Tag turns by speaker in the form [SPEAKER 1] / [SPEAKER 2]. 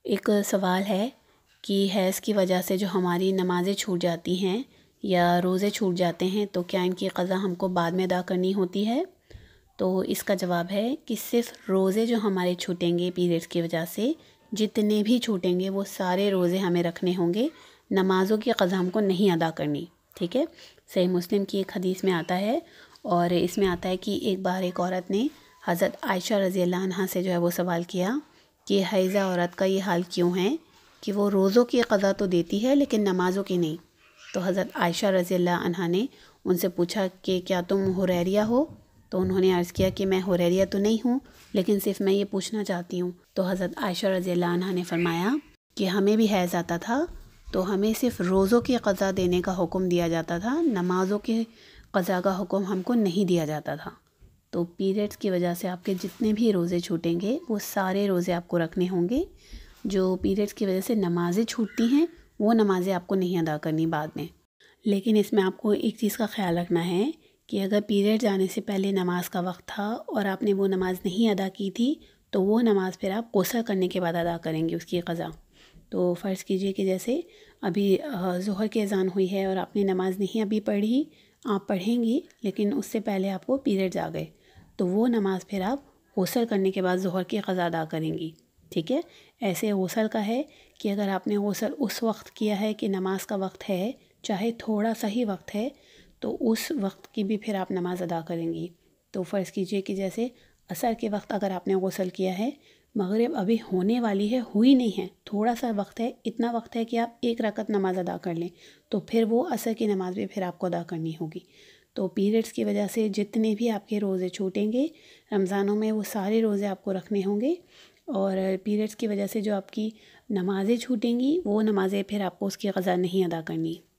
[SPEAKER 1] ایک سوال ہے کہ حیض کی وجہ سے جو ہماری نمازیں چھوٹ جاتی ہیں یا روزے چھوٹ جاتے ہیں تو کیا ان کی قضا ہم کو بعد میں ادا کرنی ہوتی ہے؟ تو اس کا جواب ہے کہ صرف روزے جو ہمارے چھوٹیں گے پیریڈس کی وجہ سے، جتنے بھی چھوٹیں گے وہ سارے روزے ہمیں رکھنے ہوں گے، نمازوں کی قضا ہم کو نہیں ادا کرنی، ٹھیک ہے؟ صحیح مسلم کی ایک حدیث میں آتا ہے، اور اس میں آتا ہے کہ ایک بار ایک عورت نے حضرت عائشہ رضی اللہ عنہا سے جو ہے وہ سوال کیا کہ حائضہ عورت کا یہ حال کیوں ہے کہ وہ روزوں کی قضا تو دیتی ہے لیکن نمازوں کی نہیں؟ تو حضرت عائشہ رضی اللہ عنہا نے ان سے پوچھا کہ کیا تم حریریہ ہو؟ تو انہوں نے عرض کیا کہ میں حریریہ تو نہیں ہوں، لیکن صرف میں یہ پوچھنا چاہتی ہوں۔ تو حضرت عائشہ رضی اللہ عنہا نے فرمایا کہ ہمیں بھی حیض آتا تھا تو ہمیں صرف روزوں کی قضا دینے کا حکم دیا جاتا تھا، نمازوں کی قضا کا حکم ہم کو نہیں دیا جاتا تھا۔ تو پیریڈز کی وجہ سے آپ کے جتنے بھی روزے چھوٹیں گے وہ سارے روزے آپ کو رکھنے ہوں گے۔ جو پیریڈز کی وجہ سے نمازیں چھوٹتی ہیں وہ نمازیں آپ کو نہیں ادا کرنی بعد میں۔ لیکن اس میں آپ کو ایک چیز کا خیال رکھنا ہے کہ اگر پیریڈ جانے سے پہلے نماز کا وقت تھا اور آپ نے وہ نماز نہیں ادا کی تھی تو وہ نماز پھر آپ غسل کرنے کے بعد ادا کریں گے اس کی قضا۔ تو فرض کیجئے کہ جیسے ابھی ظہر کی اذان ہوئی ہے اور آپ نے نماز نہیں ابھی پڑھی، آپ پڑھیں گی لیکن اس سے پہلے آپ کو پیریڈز آ گئے تو وہ نماز پھر آپ غسل کرنے کے بعد ظہر کی قضا ادا کریں گی، ٹھیک ہے؟ ایسے غسل کا ہے کہ اگر آپ نے غسل اس وقت کیا ہے کہ نماز کا وقت ہے، چاہے تھوڑا سا ہی وقت ہے، تو اس وقت کی بھی پھر آپ نماز ادا کریں گی۔ تو فرض کیجئے کہ جیسے عصر کے وقت اگر آپ نے غسل کیا ہے، مغرب ابھی ہونے والی ہے، ہوئی نہیں ہے، تھوڑا سا وقت ہے، اتنا وقت ہے کہ آپ ایک رکعت نماز ادا کر لیں، تو پھر وہ عصر کی نماز بھی پھر آپ کو ادا کرنی ہوگی۔ تو پیریڈز کی وجہ سے جتنے بھی آپ کے روزے چھوٹیں گے رمضانوں میں وہ سارے روزے آپ کو رکھنے ہوں گے، اور پیریڈز کی وجہ سے جو آپ کی نمازیں چھوٹیں گی وہ نمازیں پھر آپ کو اس کی قضا نہیں ادا کرنی۔